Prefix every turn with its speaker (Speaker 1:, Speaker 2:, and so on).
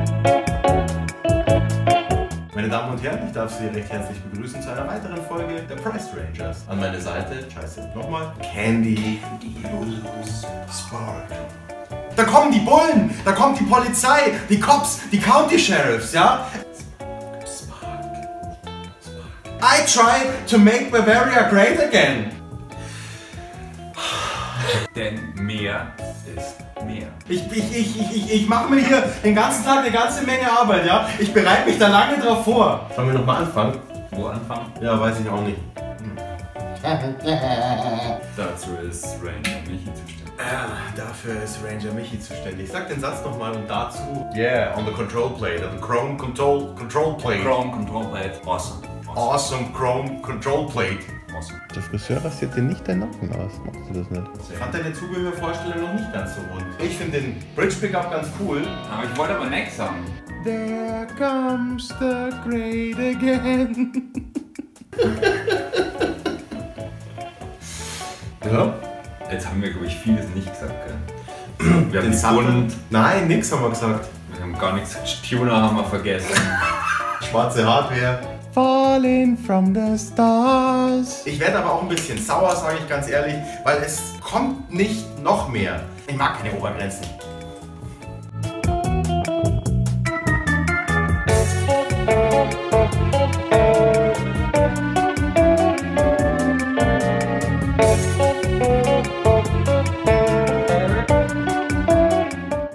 Speaker 1: Meine Damen und Herren, ich darf Sie recht herzlich begrüßen zu einer weiteren Folge der Price Rangers. An meiner Seite, scheiße, nochmal, Candy, Spark. Da kommen die Bullen, da kommt die Polizei, die Cops, die County Sheriffs, ja? Spark. I try to make Bavaria great again.
Speaker 2: Denn mehr ist mehr.
Speaker 1: Ich mache mir hier den ganzen Tag eine ganze Menge Arbeit, ja? Ich bereite mich da lange drauf vor. Sollen wir nochmal anfangen?
Speaker 2: Wo anfangen?
Speaker 1: Ja, weiß ich auch nicht.
Speaker 2: Dazu ist Ranger Michi zuständig.
Speaker 1: Dafür ist Ranger Michi zuständig. Sag den Satz nochmal und dazu. Yeah, on the control plate, on the chrome control plate.
Speaker 2: Chrome Control Plate. Awesome.
Speaker 1: Awesome chrome control plate.
Speaker 2: Awesome.
Speaker 3: Der Friseur rasiert dir nicht deinen Nacken aus. Machst du das nicht?
Speaker 1: Ich fand deine Zubehörvorstellung noch nicht ganz so rund. Ich finde den Bridge Pickup ganz cool.
Speaker 2: Aber ich wollte aber nichts sagen.
Speaker 3: There comes the great again.
Speaker 1: Ja.
Speaker 2: Jetzt haben wir, glaube ich, vieles nicht gesagt, gell? Wir haben
Speaker 1: Den Sattel.
Speaker 2: Grund,
Speaker 1: Nein, nix haben wir gesagt.
Speaker 2: wir haben gar nichts gesagt. Tuner haben wir vergessen.
Speaker 1: Schwarze Hardware.
Speaker 3: Falling from the stars.
Speaker 1: Ich werde aber auch ein bisschen sauer, sage ich ganz ehrlich, weil es kommt nicht noch mehr. Ich mag keine Obergrenzen.